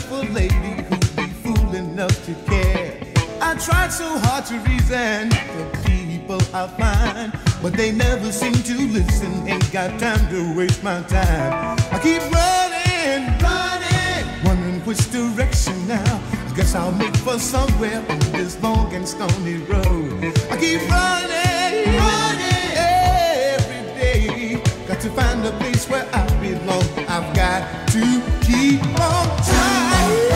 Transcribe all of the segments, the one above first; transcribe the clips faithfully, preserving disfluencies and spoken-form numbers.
for a lady who'd be fool enough to care. I tried so hard to reason the people I find, but they never seem to listen. Ain't got time to waste my time. I keep running, running, wondering which direction now. I guess I'll make for somewhere on this long and stony road. I keep running, running every day. Got to find a place where I belong. I've got to keep on trying.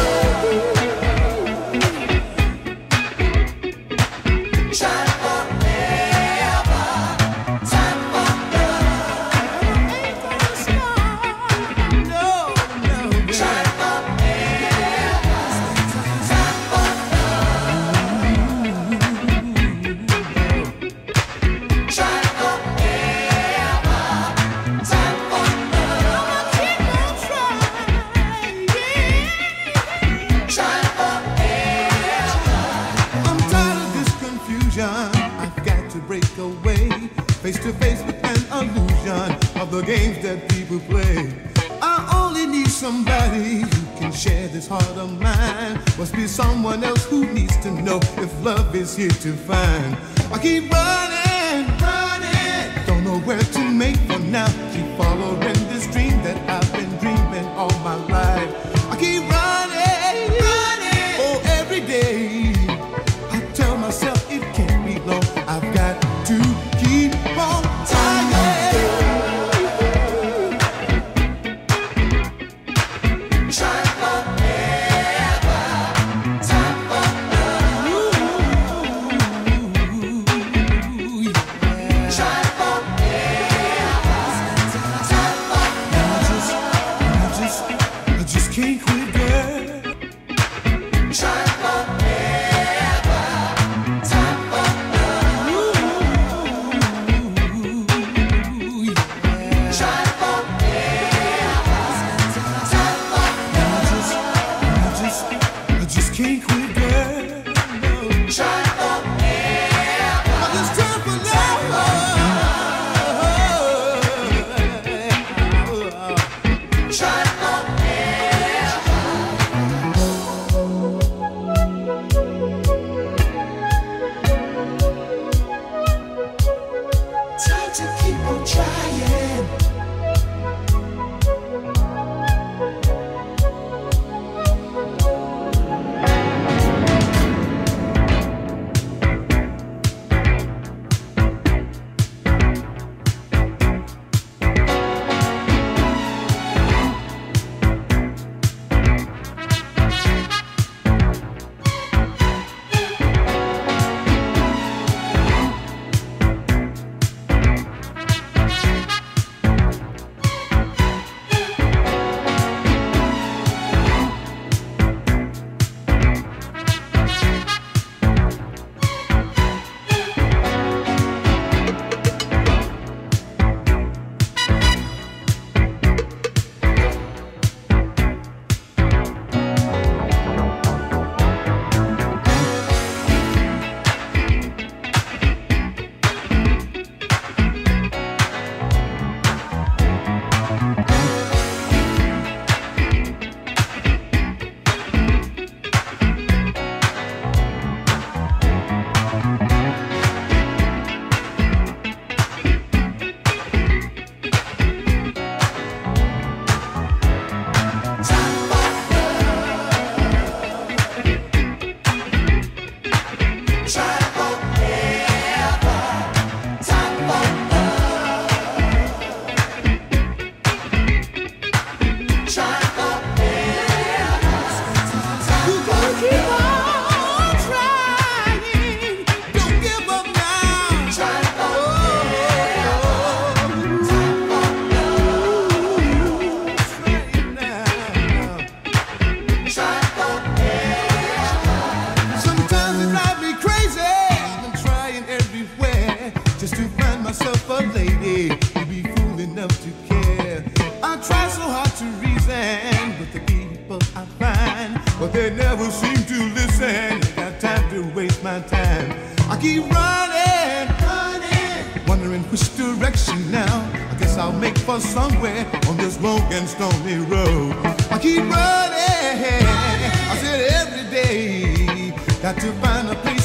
I've got to break away, face to face with an illusion of the games that people play. I only need somebody who can share this heart of mine. Must be someone else who needs to know if love is here to find. I keep running, running, don't know where to make for now. Keep following this dream that I've been dreaming all my life. I keep running, running, oh every day. I tell myself it can't be long. I've got to keep on trying. Try forever, time for love. Ooh, yeah. Try forever, time for love. I just, I just, I just can't quit, girl. Try forever, time for love. Ooh, yeah. Try forever, time for love. I just, I just, I just can't quit, girl. No. Try forever. I just try for love. Try forever. Time to keep on trying. Just to find myself a lady who'd be fool enough to care. I try so hard to reason with the people I find, but they never seem to listen. Got time to waste my time. I keep running, running, wondering which direction now. I guess I'll make for somewhere on this long and stony road. I keep running. I said every day, got to find a place